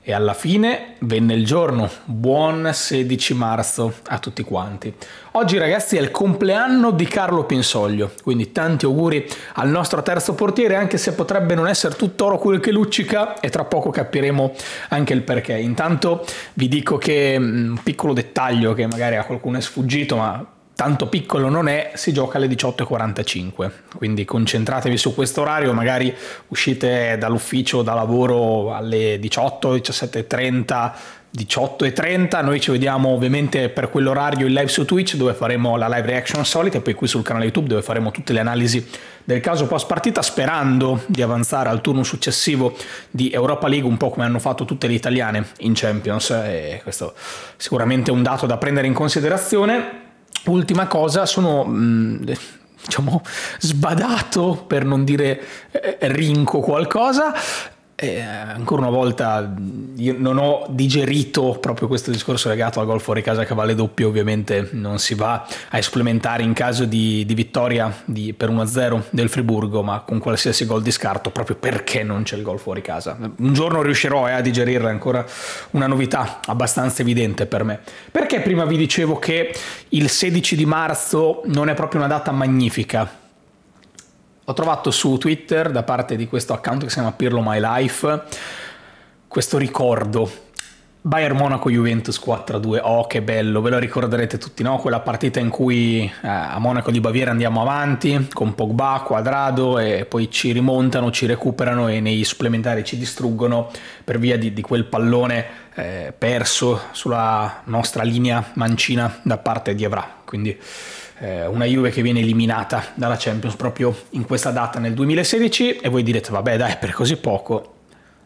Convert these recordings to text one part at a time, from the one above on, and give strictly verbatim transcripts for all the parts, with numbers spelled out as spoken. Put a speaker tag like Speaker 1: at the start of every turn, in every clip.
Speaker 1: E alla fine venne il giorno. Buon sedici marzo a tutti quanti. Oggi ragazzi è il compleanno di Carlo Pinsoglio, quindi tanti auguri al nostro terzo portiere, anche se potrebbe non essere tutt'oro quel che luccica e tra poco capiremo anche il perché. Intanto vi dico che un piccolo dettaglio che magari a qualcuno è sfuggito, ma tanto piccolo non è, si gioca alle diciotto e quarantacinque, quindi concentratevi su questo orario, magari uscite dall'ufficio, da lavoro alle diciotto, diciassette e trenta, diciotto e trenta, noi ci vediamo ovviamente per quell'orario in live su Twitch dove faremo la live reaction solita e poi qui sul canale YouTube dove faremo tutte le analisi del caso post partita, sperando di avanzare al turno successivo di Europa League, un po' come hanno fatto tutte le italiane in Champions, e questo sicuramente è un dato da prendere in considerazione. Ultima cosa, sono mh, diciamo sbadato, per non dire eh, rinco qualcosa. E ancora una volta io non ho digerito proprio questo discorso legato al gol fuori casa che vale doppio. Ovviamente non si va a supplementare in caso di, di vittoria di, per uno a zero del Friburgo, ma con qualsiasi gol di scarto, proprio perché non c'è il gol fuori casa. Un giorno riuscirò eh, a digerirla, ancora una novità abbastanza evidente per me. Perché prima vi dicevo che il sedici di marzo non è proprio una data magnifica? Ho trovato su Twitter, da parte di questo account che si chiama Pirlo My Life, questo ricordo. Bayern Monaco Juventus quattro a due, oh che bello, ve lo ricorderete tutti, no? Quella partita in cui eh, a Monaco di Baviera andiamo avanti con Pogba, Quadrado e poi ci rimontano, ci recuperano e nei supplementari ci distruggono per via di, di quel pallone eh, perso sulla nostra linea mancina da parte di Evra. Quindi una Juve che viene eliminata dalla Champions proprio in questa data nel duemilasedici, e voi direte vabbè dai, per così poco.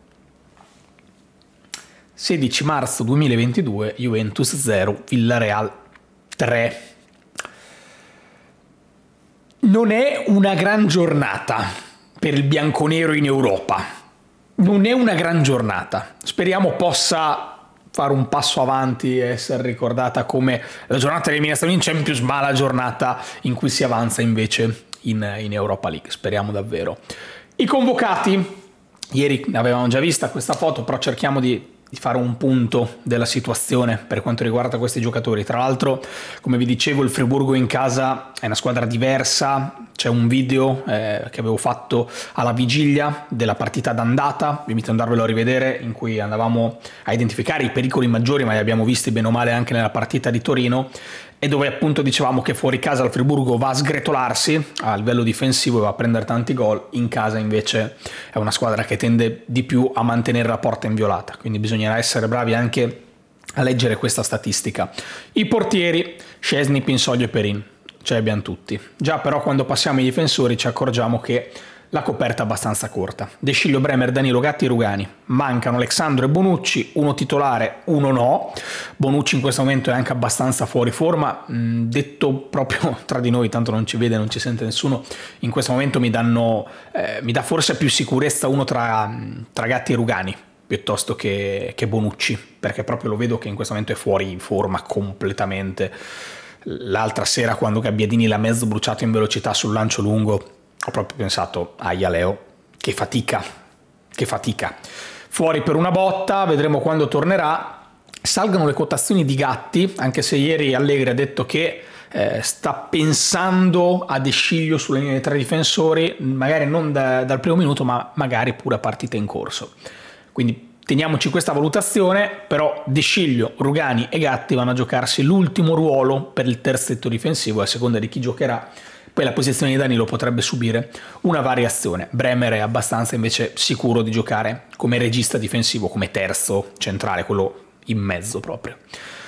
Speaker 1: Sedici marzo duemilaventidue, Juventus zero, Villarreal tre. Non è una gran giornata per il bianconero in Europa, non è una gran giornata, speriamo possa fare un passo avanti e essere ricordata come la giornata di eliminazione in Champions, ma la giornata in cui si avanza invece in, in Europa League. Speriamo davvero. I convocati, ieri avevamo già vista questa foto, però cerchiamo di, di fare un punto della situazione per quanto riguarda questi giocatori. Tra l'altro, come vi dicevo, il Friburgo in casa è una squadra diversa. C'è un video eh, che avevo fatto alla vigilia della partita d'andata, vi invito ad andarvelo a rivedere, in cui andavamo a identificare i pericoli maggiori, ma li abbiamo visti bene o male anche nella partita di Torino, e dove appunto dicevamo che fuori casa il Friburgo va a sgretolarsi a livello difensivo e va a prendere tanti gol, in casa invece è una squadra che tende di più a mantenere la porta inviolata, quindi bisognerà essere bravi anche a leggere questa statistica. I portieri, Szczesny, Pinsoglio e Perin, ce li abbiamo tutti. Già però quando passiamo ai difensori ci accorgiamo che la coperta è abbastanza corta. De Sciglio, Bremer, Danilo, Gatti e Rugani. Mancano Alexandro e Bonucci, uno titolare, uno no. Bonucci in questo momento è anche abbastanza fuori forma, mh, detto proprio tra di noi, tanto non ci vede, non ci sente nessuno, in questo momento mi danno, eh, mi dà forse più sicurezza uno tra, tra Gatti e Rugani piuttosto che, che Bonucci, perché proprio lo vedo che in questo momento è fuori forma completamente. L'altra sera, quando Gabbiadini l'ha mezzo bruciato in velocità sul lancio lungo, ho proprio pensato, aia Leo, che fatica, che fatica. Fuori per una botta, vedremo quando tornerà. Salgono le quotazioni di Gatti, anche se ieri Allegri ha detto che eh, sta pensando a De Sciglio sulla linea dei tre difensori, magari non da, dal primo minuto, ma magari pure a partita in corso. Quindi teniamoci questa valutazione, però De Sciglio, Rugani e Gatti vanno a giocarsi l'ultimo ruolo per il terzetto difensivo, a seconda di chi giocherà. Poi la posizione di Danilo potrebbe subire una variazione. Bremer è abbastanza invece sicuro di giocare come regista difensivo, come terzo centrale, quello in mezzo proprio.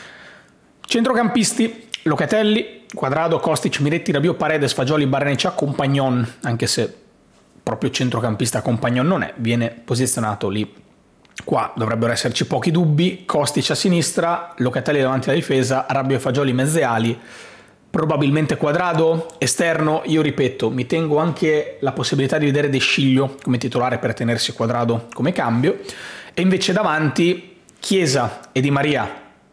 Speaker 1: Centrocampisti, Locatelli, Quadrado, Kostic, Miretti, Rabiot, Paredes, Fagioli, Barrenetxea, Compagnon, anche se proprio centrocampista Compagnon non è, viene posizionato lì. Qua dovrebbero esserci pochi dubbi. Kostic a sinistra, Locatelli davanti alla difesa, Rabiot e Fagioli mezze ali, probabilmente Quadrado esterno. Io ripeto, mi tengo anche la possibilità di vedere De Sciglio come titolare per tenersi Quadrado come cambio, e invece davanti Chiesa e Di Maria.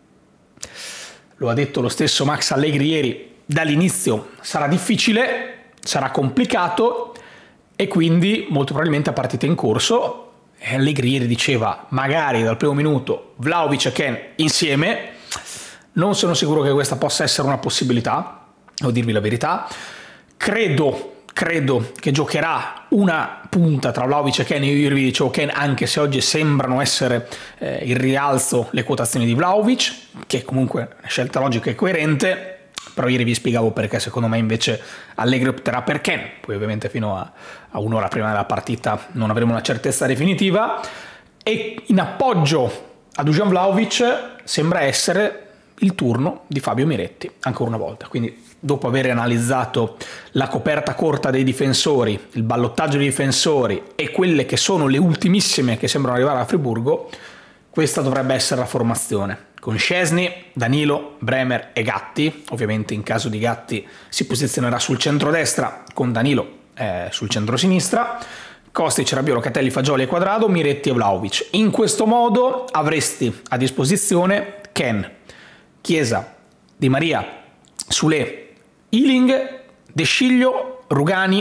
Speaker 1: Lo ha detto lo stesso Max Allegri ieri, dall'inizio sarà difficile, sarà complicato, e quindi molto probabilmente a partita in corso Allegri ieri diceva magari dal primo minuto Vlahovic e Ken insieme. Non sono sicuro che questa possa essere una possibilità, devo dirvi la verità. Credo, credo che giocherà una punta tra Vlahovic e Ken. Io vi dicevo Ken, anche se oggi sembrano essere eh, in rialzo le quotazioni di Vlahovic, che comunque è una scelta logica e coerente. Però ieri vi spiegavo perché secondo me invece Allegri opterà per Ken. Poi ovviamente fino a, a un'ora prima della partita non avremo una certezza definitiva. E in appoggio a Dusan Vlahovic sembra essere il turno di Fabio Miretti, ancora una volta. Quindi dopo aver analizzato la coperta corta dei difensori, il ballottaggio dei difensori e quelle che sono le ultimissime che sembrano arrivare a Friburgo, questa dovrebbe essere la formazione. Con Szczesny, Danilo, Bremer e Gatti. Ovviamente in caso di Gatti si posizionerà sul centro-destra, con Danilo eh, sul centro-sinistra. Kostic, Rabiot, Locatelli, Fagioli e Quadrado, Miretti e Vlahovic. In questo modo avresti a disposizione Ken, Chiesa, Di Maria, Sule, Ealing, De Sciglio, Rugani,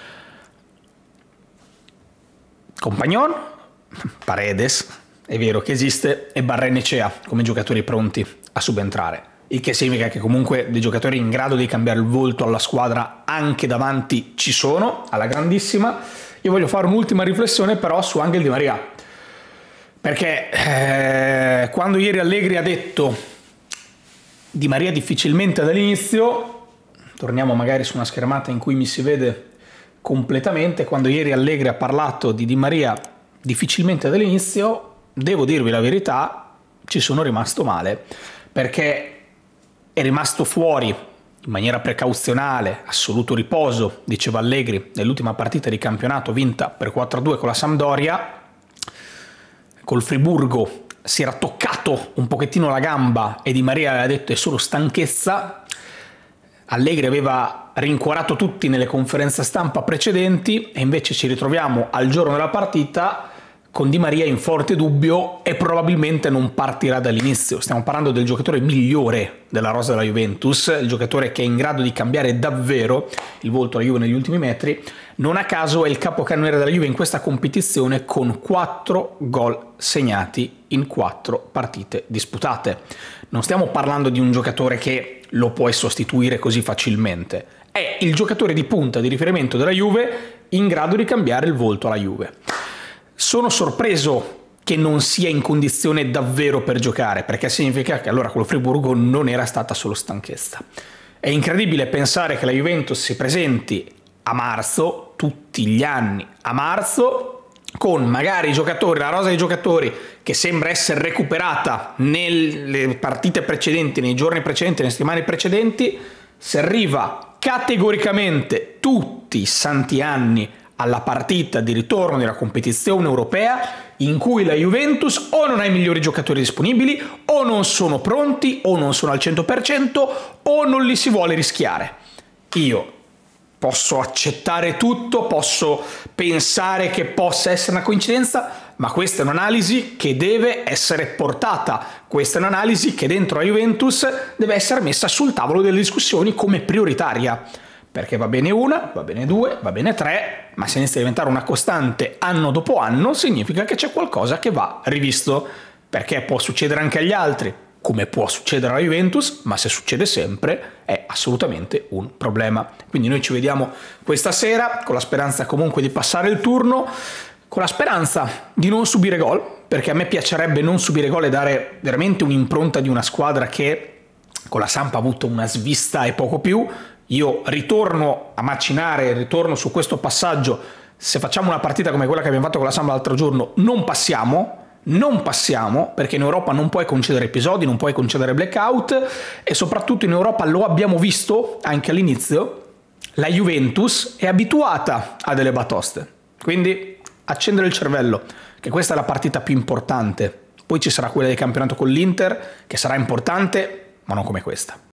Speaker 1: Compagnon, Paredes, è vero che esiste, e Barrenechea come giocatori pronti a subentrare. Il che significa che comunque dei giocatori in grado di cambiare il volto alla squadra anche davanti ci sono, alla grandissima. Io voglio fare un'ultima riflessione però su Angel Di Maria, perché eh, quando ieri Allegri ha detto Di Maria difficilmente dall'inizio, torniamo magari su una schermata in cui mi si vede completamente, quando ieri Allegri ha parlato di Di Maria difficilmente dall'inizio, devo dirvi la verità, ci sono rimasto male, perché è rimasto fuori in maniera precauzionale, assoluto riposo, diceva Allegri, nell'ultima partita di campionato vinta per quattro a due con la Sampdoria. Col Friburgo si era toccato un pochettino la gamba e Di Maria aveva detto è solo stanchezza. Allegri aveva rincuorato tutti nelle conferenze stampa precedenti e invece ci ritroviamo al giorno della partita con Di Maria in forte dubbio e probabilmente non partirà dall'inizio. Stiamo parlando del giocatore migliore della rosa della Juventus, il giocatore che è in grado di cambiare davvero il volto alla Juve negli ultimi metri. Non a caso è il capocannoniere della Juve in questa competizione con quattro gol segnati in quattro partite disputate. Non stiamo parlando di un giocatore che lo puoi sostituire così facilmente. È il giocatore di punta di riferimento della Juve in grado di cambiare il volto alla Juve. Sono sorpreso che non sia in condizione davvero per giocare, perché significa che allora quello Friburgo non era stata solo stanchezza. È incredibile pensare che la Juventus si presenti a marzo, tutti gli anni a marzo, con magari i giocatori, la rosa dei giocatori che sembra essere recuperata nelle partite precedenti, nei giorni precedenti, nelle settimane precedenti, si arriva categoricamente tutti i santi anni alla partita di ritorno della competizione europea in cui la Juventus o non ha i migliori giocatori disponibili o non sono pronti o non sono al cento per cento o non li si vuole rischiare. Io posso accettare tutto, posso pensare che possa essere una coincidenza, ma questa è un'analisi che deve essere portata, questa è un'analisi che dentro la Juventus deve essere messa sul tavolo delle discussioni come prioritaria. Perché va bene una, va bene due, va bene tre, ma se inizia a diventare una costante anno dopo anno, significa che c'è qualcosa che va rivisto. Perché può succedere anche agli altri, come può succedere alla Juventus, ma se succede sempre è assolutamente un problema. Quindi noi ci vediamo questa sera, con la speranza comunque di passare il turno, con la speranza di non subire gol, perché a me piacerebbe non subire gol e dare veramente un'impronta di una squadra che con la Samp ha avuto una svista e poco più. Io ritorno a macinare, ritorno su questo passaggio. Se facciamo una partita come quella che abbiamo fatto con la Samp l'altro giorno, non passiamo, non passiamo, perché in Europa non puoi concedere episodi, non puoi concedere blackout, e soprattutto in Europa lo abbiamo visto anche all'inizio, la Juventus è abituata a delle batoste. Quindi accendere il cervello, che questa è la partita più importante. Poi ci sarà quella del campionato con l'Inter, che sarà importante, ma non come questa.